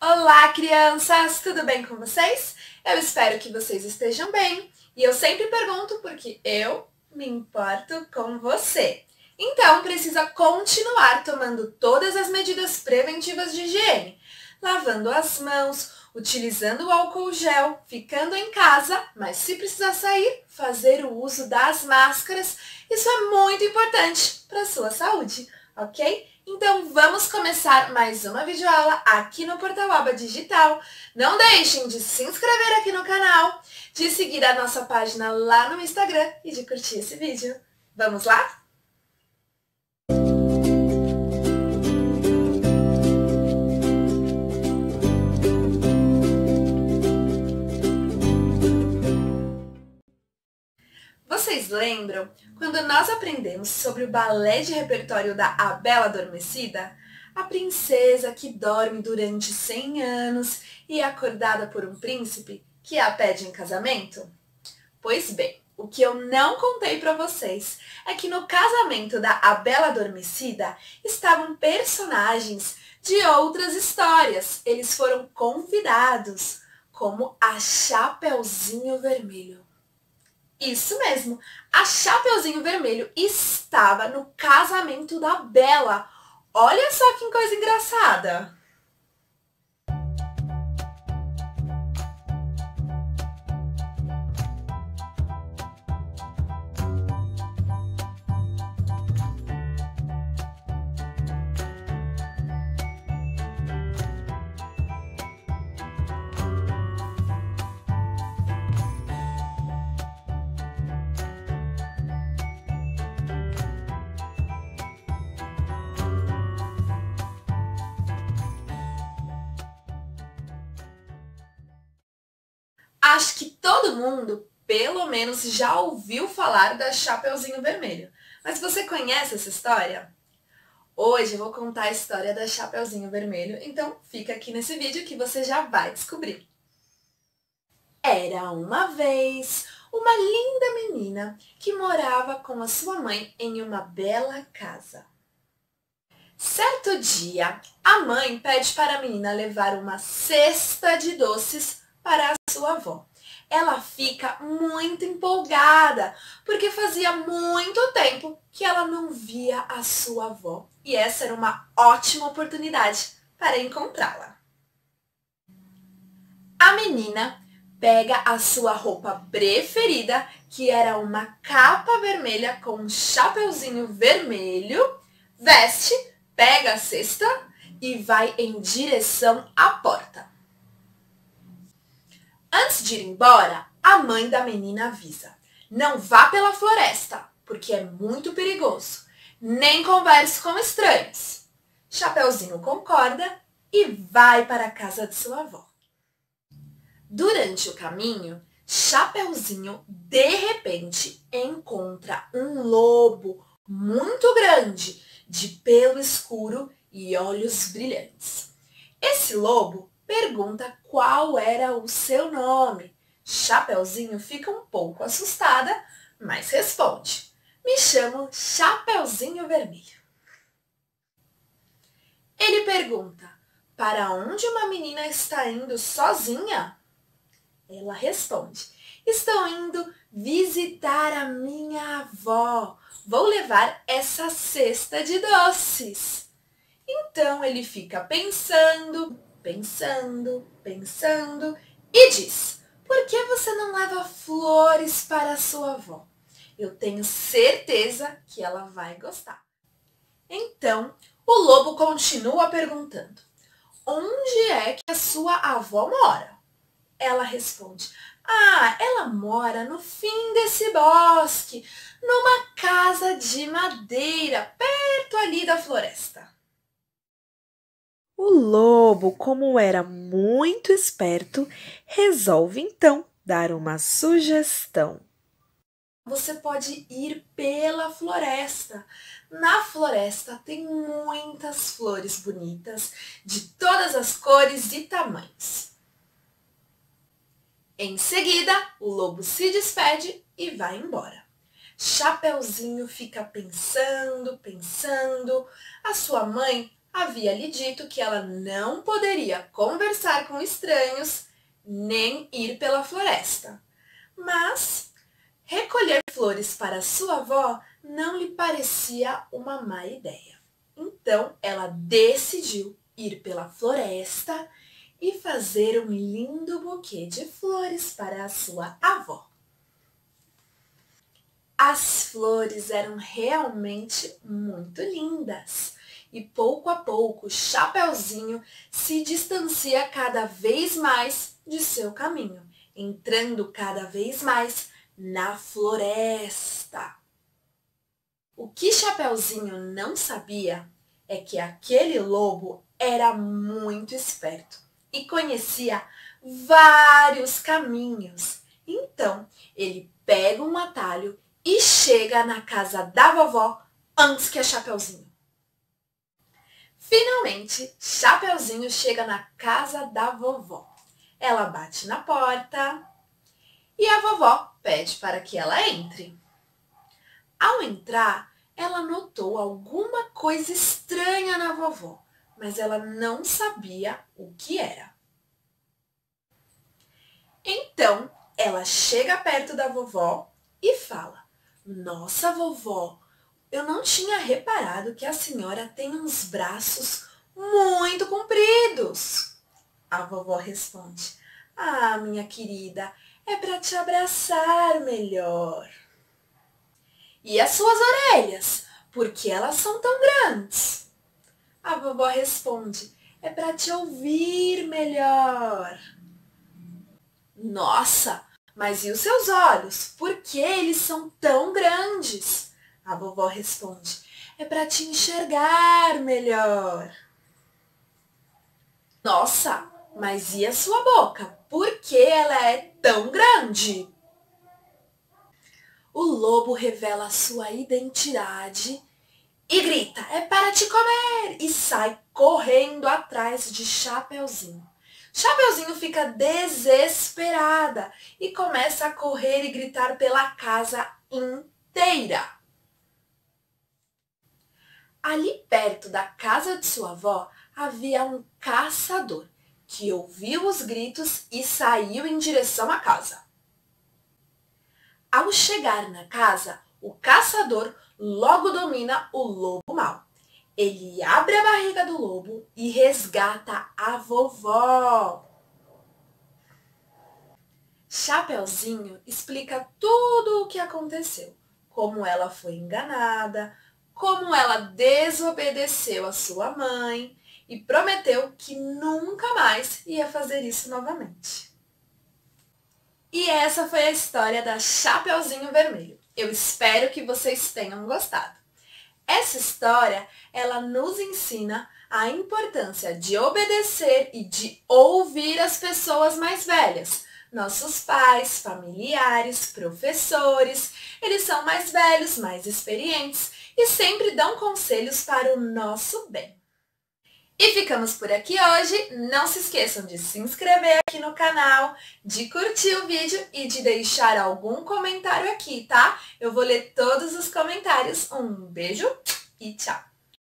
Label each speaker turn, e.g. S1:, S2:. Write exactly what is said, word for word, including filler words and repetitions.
S1: Olá, crianças! Tudo bem com vocês? Eu espero que vocês estejam bem. E eu sempre pergunto porque eu me importo com você. Então, precisa continuar tomando todas as medidas preventivas de higiene. Lavando as mãos, utilizando o álcool gel, ficando em casa, mas se precisar sair, fazer o uso das máscaras. Isso é muito importante para a sua saúde, ok? Então vamos começar mais uma videoaula aqui no Portal Aba Digital. Não deixem de se inscrever aqui no canal, de seguir a nossa página lá no Instagram e de curtir esse vídeo. Vamos lá? Vocês lembram quando nós aprendemos sobre o balé de repertório da A Bela Adormecida? A princesa que dorme durante cem anos e é acordada por um príncipe que a pede em casamento? Pois bem, o que eu não contei para vocês é que no casamento da A Bela Adormecida estavam personagens de outras histórias. Eles foram convidados, como a Chapeuzinho Vermelho. Isso mesmo, a Chapeuzinho Vermelho estava no casamento da Bela. Olha só que coisa engraçada! Acho que todo mundo, pelo menos, já ouviu falar da Chapeuzinho Vermelho. Mas você conhece essa história? Hoje eu vou contar a história da Chapeuzinho Vermelho, então fica aqui nesse vídeo que você já vai descobrir. Era uma vez uma linda menina que morava com a sua mãe em uma bela casa. Certo dia, a mãe pede para a menina levar uma cesta de doces para a sua avó. Ela fica muito empolgada, porque fazia muito tempo que ela não via a sua avó. E essa era uma ótima oportunidade para encontrá-la. A menina pega a sua roupa preferida, que era uma capa vermelha com um chapeuzinho vermelho, veste, pega a cesta e vai em direção à porta. Antes de ir embora, a mãe da menina avisa: não vá pela floresta, porque é muito perigoso. Nem converse com estranhos. Chapeuzinho concorda e vai para a casa de sua avó. Durante o caminho, Chapeuzinho de repente encontra um lobo muito grande, de pelo escuro e olhos brilhantes. Esse lobo pergunta qual era o seu nome. Chapeuzinho fica um pouco assustada, mas responde: me chamo Chapeuzinho Vermelho. Ele pergunta: para onde uma menina está indo sozinha? Ela responde: estou indo visitar a minha avó. Vou levar essa cesta de doces. Então ele fica pensando, pensando, pensando e diz: por que você não leva flores para a sua avó? Eu tenho certeza que ela vai gostar. Então o lobo continua perguntando: onde é que a sua avó mora? Ela responde: ah, ela mora no fim desse bosque, numa casa de madeira, perto ali da floresta.
S2: O lobo, como era muito esperto, resolve então dar uma sugestão.
S1: Você pode ir pela floresta. Na floresta tem muitas flores bonitas, de todas as cores e tamanhos. Em seguida, o lobo se despede e vai embora. Chapeuzinho fica pensando, pensando. A sua mãe havia lhe dito que ela não poderia conversar com estranhos nem ir pela floresta. Mas recolher flores para sua avó não lhe parecia uma má ideia. Então ela decidiu ir pela floresta e fazer um lindo buquê de flores para a sua avó. As flores eram realmente muito lindas e pouco a pouco Chapeuzinho se distancia cada vez mais de seu caminho, entrando cada vez mais na floresta. O que Chapeuzinho não sabia é que aquele lobo era muito esperto e conhecia vários caminhos. Então, ele pega um atalho e chega na casa da vovó antes que a Chapeuzinho. Finalmente, Chapeuzinho chega na casa da vovó. Ela bate na porta e a vovó pede para que ela entre. Ao entrar, ela notou alguma coisa estranha na vovó, mas ela não sabia o que era. Então, ela chega perto da vovó e fala: "Nossa, vovó, eu não tinha reparado que a senhora tem uns braços muito compridos." A vovó responde: "Ah, minha querida, é para te abraçar melhor." "E as suas orelhas? Por que elas são tão grandes?" A vovó responde: "É para te ouvir melhor." "Nossa, mas e os seus olhos? Por que eles são tão grandes?" A vovó responde: "É para te enxergar melhor." "Nossa, mas e a sua boca? Por que ela é tão grande?" O lobo revela sua identidade e grita: "É para te comer!" E sai correndo atrás de Chapeuzinho. Chapeuzinho fica desesperada e começa a correr e gritar pela casa inteira. Ali perto da casa de sua avó havia um caçador que ouviu os gritos e saiu em direção à casa. Ao chegar na casa, o caçador logo domina o lobo mau. Ele abre a barriga do lobo e resgata a vovó. Chapeuzinho explica tudo o que aconteceu, como ela foi enganada, como ela desobedeceu a sua mãe e prometeu que nunca mais ia fazer isso novamente. E essa foi a história da Chapeuzinho Vermelho. Eu espero que vocês tenham gostado. Essa história, ela nos ensina a importância de obedecer e de ouvir as pessoas mais velhas. Nossos pais, familiares, professores, eles são mais velhos, mais experientes e sempre dão conselhos para o nosso bem. E ficamos por aqui hoje. Não se esqueçam de se inscrever aqui no canal, de curtir o vídeo e de deixar algum comentário aqui, tá? Eu vou ler todos os comentários. Um beijo e tchau!